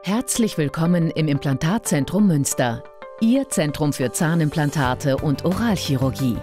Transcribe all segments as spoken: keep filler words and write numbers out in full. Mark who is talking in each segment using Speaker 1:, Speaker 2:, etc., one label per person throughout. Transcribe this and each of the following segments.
Speaker 1: Herzlich willkommen im Implantatzentrum Münster, Ihr Zentrum für Zahnimplantate und Oralchirurgie.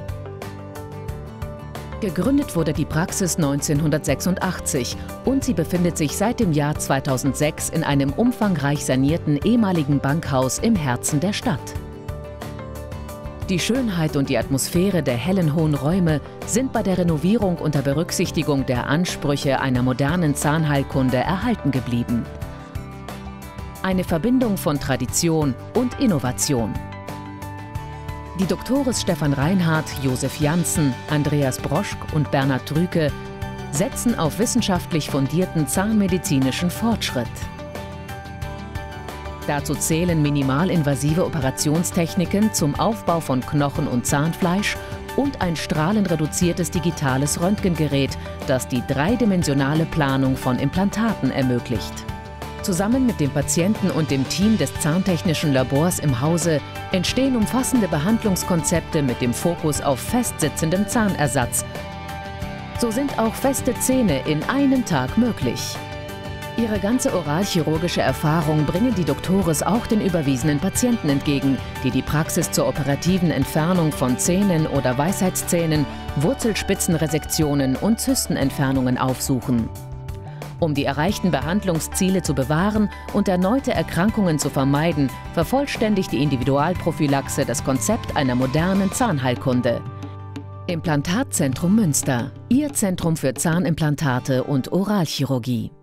Speaker 1: Gegründet wurde die Praxis neunzehnhundertsechsundachtzig und sie befindet sich seit dem Jahr zweitausendsechs in einem umfangreich sanierten ehemaligen Bankhaus im Herzen der Stadt. Die Schönheit und die Atmosphäre der hellen hohen Räume sind bei der Renovierung unter Berücksichtigung der Ansprüche einer modernen Zahnheilkunde erhalten geblieben. Eine Verbindung von Tradition und Innovation. Die Doktores Stefan Reinhardt, Josef Janssen, Andreas Broschk und Bernhard Drüke setzen auf wissenschaftlich fundierten zahnmedizinischen Fortschritt. Dazu zählen minimalinvasive Operationstechniken zum Aufbau von Knochen und Zahnfleisch und ein strahlenreduziertes digitales Röntgengerät, das die dreidimensionale Planung von Implantaten ermöglicht. Zusammen mit dem Patienten und dem Team des Zahntechnischen Labors im Hause entstehen umfassende Behandlungskonzepte mit dem Fokus auf festsitzendem Zahnersatz. So sind auch feste Zähne in einem Tag möglich. Ihre ganze oralchirurgische Erfahrung bringen die Doktores auch den überwiesenen Patienten entgegen, die die Praxis zur operativen Entfernung von Zähnen oder Weisheitszähnen, Wurzelspitzenresektionen und Zystenentfernungen aufsuchen. Um die erreichten Behandlungsziele zu bewahren und erneute Erkrankungen zu vermeiden, vervollständigt die Individualprophylaxe das Konzept einer modernen Zahnheilkunde. Implantatzentrum Münster, Ihr Zentrum für Zahnimplantate und Oralchirurgie.